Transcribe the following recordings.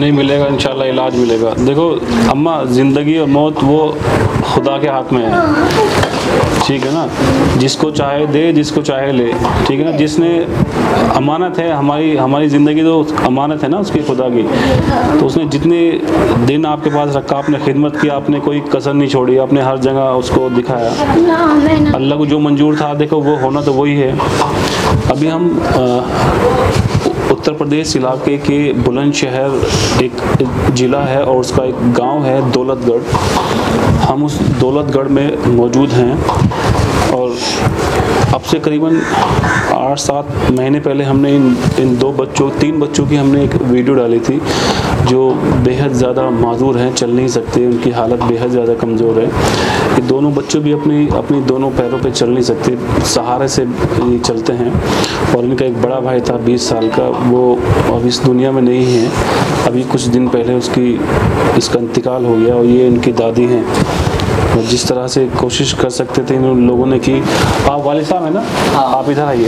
नहीं मिलेगा, इंशाल्लाह इलाज मिलेगा। देखो अम्मा, ज़िंदगी और मौत वो खुदा के हाथ में है, ठीक है ना। जिसको चाहे दे, जिसको चाहे ले, ठीक है ना। जिसने अमानत है, हमारी ज़िंदगी तो अमानत है ना उसकी, खुदा की। तो उसने जितने दिन आपके पास रखा, आपने खिदमत की, आपने कोई कसर नहीं छोड़ी, आपने हर जगह उसको दिखाया। अल्लाह को जो मंजूर था, देखो वो होना तो वही है। अभी हम उत्तर प्रदेश इलाके के बुलंदशहर एक ज़िला है और उसका एक गांव है दौलतगढ़। हम उस दौलतगढ़ में मौजूद हैं और अब से करीबन 8-7 महीने पहले हमने इन 3 बच्चों की हमने एक वीडियो डाली थी जो बेहद ज़्यादा माजूर हैं, चल नहीं सकते, उनकी हालत बेहद ज़्यादा कमज़ोर है। ये दोनों बच्चे भी अपनी दोनों पैरों पे चल नहीं सकते, सहारे से ये चलते हैं। और इनका एक बड़ा भाई था 20 साल का, वो अब इस दुनिया में नहीं है। अभी कुछ दिन पहले इसका इंतकाल हो गया और ये इनकी दादी हैं। और जिस तरह से कोशिश कर सकते थे इन लोगों ने की। आप वालिद साहब है ना? हाँ। आप इधर आइए,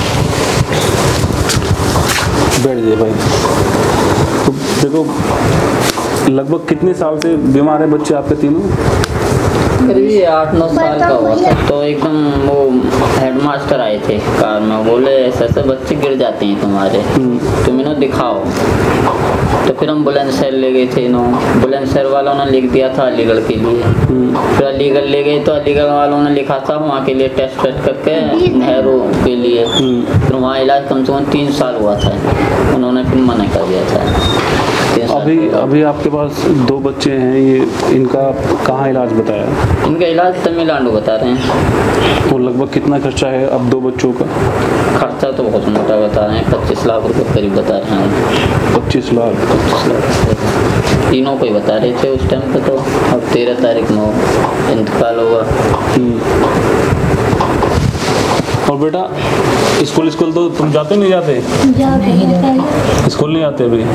बैठ जाइए भाई। तो देखो लगभग कितने साल से बीमार है बच्चे आपके तीनों? करीब 8-9 साल का हुआ था। तो एकदम वो हेडमास्टर आए थे कार में, बोले ऐसे ऐसे बच्चे गिर जाते हैं तुम्हारे, तुम इन्हें दिखाओ। तो फिर हम बुलंदशहर ले गए थे। बुलंदशहर वालों ने लिख दिया था अलीगढ़ के लिए। फिर अलीगढ़ ले गए तो अलीगढ़ वालों ने लिखा था वहाँ के लिए टेस्ट करके नेहरू के लिए। फिर वहाँ इलाज कम से कम 3 साल हुआ था, उन्होंने फिर मना कर दिया था। अभी आपके पास 2 बच्चे हैं, ये इनका कहाँ इलाज बताया? इनका इलाज तमिलनाडु बता रहे हैं। तो लगभग कितना खर्चा है अब 2 बच्चों का? खर्चा तो बहुत मोटा बता रहे हैं, 25 लाख रुपए करीब बता रहे हैं। 25 लाख? 25 लाख तीनों को ही बता रहे थे उस टाइम पे। तो अब 13 तारीख में इंतकाल होगा। और बेटा स्कूल तो तुम जाते नहीं जाते? स्कूल नहीं आते अभी?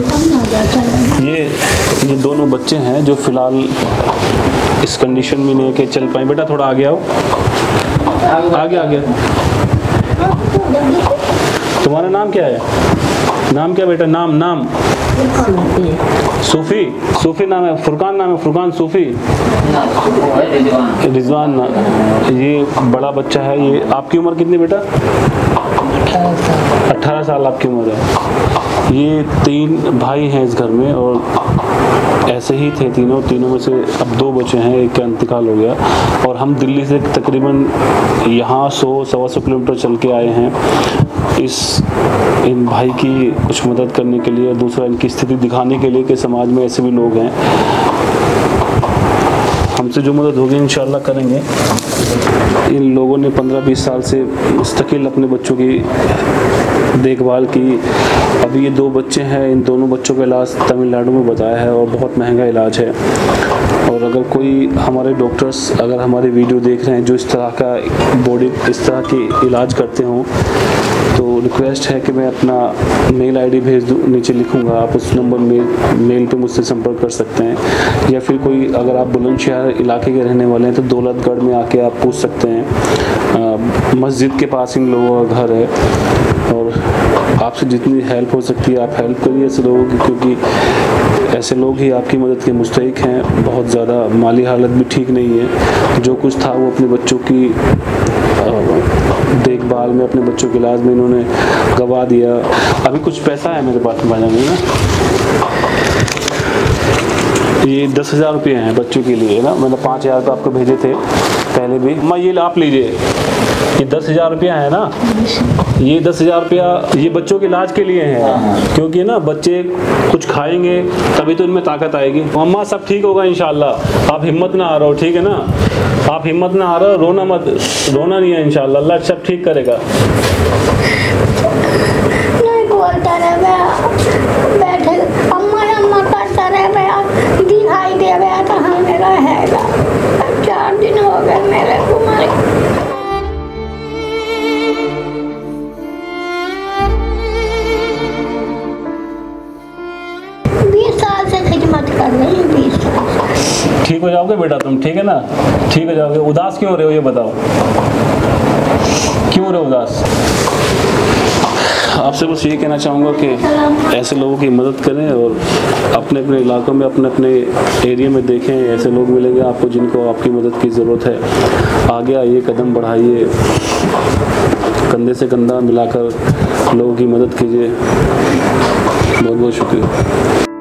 ये दोनों बच्चे हैं जो फिलहाल इस कंडीशन में नहीं है कि चल पाए। बेटा थोड़ा आगे आओ, आगे। तुम्हारा नाम क्या है? नाम क्या बेटा? नाम सूफी नाम है। फुरकान नाम है? फुरकान सूफी? रिजवान नाम। ये बड़ा बच्चा है। ये आपकी उम्र कितनी बेटा? 18 साल आपकी उम्र है। ये 3 भाई हैं इस घर में और ऐसे ही थे तीनों में से अब 2 बचे हैं, एक का इंतकाल हो गया। और हम दिल्ली से तकरीबन यहाँ 100-125 किलोमीटर चल के आए हैं इन भाई की कुछ मदद करने के लिए, दूसरा इनकी स्थिति दिखाने के लिए कि समाज में ऐसे भी लोग हैं। हमसे जो मदद होगी इंशाल्लाह करेंगे। इन लोगों ने 15-20 साल से मुस्तकिल अपने बच्चों की देखभाल की। अभी ये 2 बच्चे हैं, इन दोनों बच्चों का इलाज तमिलनाडु में बताया है और बहुत महंगा इलाज है। और अगर कोई हमारे डॉक्टर्स अगर हमारे वीडियो देख रहे हैं जो इस तरह का इस तरह के इलाज करते हों, तो रिक्वेस्ट है कि मैं अपना मेल आईडी भेज दूँ, नीचे लिखूँगा, आप उस नंबर में मेल पे मुझसे संपर्क कर सकते हैं। या फिर कोई अगर आप बुलंदशहर इलाके के रहने वाले हैं तो दौलतगढ़ में आके आप पूछ सकते हैं। मस्जिद के पास इन लोगों का घर है और आपसे जितनी हेल्प हो सकती है आप हेल्प करिए ऐसे लोगों की, क्योंकि ऐसे लोग ही आपकी मदद के मुस्तहिक हैं। बहुत ज़्यादा माली हालत भी ठीक नहीं है। जो कुछ था वो अपने बच्चों की देखभाल में, अपने बच्चों के इलाज में इन्होंने गवा दिया। अभी कुछ पैसा है मेरे पास में ना, ये 10,000 रुपये हैं बच्चों के लिए ना। मैंने 5,000 रुपये आपको भेजे थे पहले भी। मैं ये आप लीजिए, ये 10,000 रुपया है ना। ये 10,000 रुपया ये बच्चों के इलाज के लिए है, क्योंकि ना बच्चे कुछ खाएंगे तभी तो इनमें ताकत आएगी। अम्मा सब ठीक होगा इंशाल्लाह, आप हिम्मत ना आ रहे हो, ठीक है ना। आप हिम्मत ना आ रहे हो, रोना मत, रोना नहीं है इंशाल्लाह, अल्लाह सब ठीक करेगा। नहीं बोलता रहे बैठे अम्मा अम्मा करता रहे, दिखाई दे गया तो हमें रहेगा। 4 दिन हो गए मेरे को मरे। ठीक हो जाओगे बेटा तुम, ठीक है ना, ठीक हो जाओगे। उदास क्यों हो रहे हो ये बताओ, क्यों हो रहे हो उदास? आपसे बस ये कहना चाहूँगा कि ऐसे लोगों की मदद करें और अपने अपने इलाकों में अपने अपने एरिया में देखें, ऐसे लोग मिलेंगे आपको जिनको आपकी मदद की ज़रूरत है। आगे आइए, कदम बढ़ाइए, कंधे से कंधा मिलाकर लोगों की मदद कीजिए। बहुत बहुत शुक्रिया।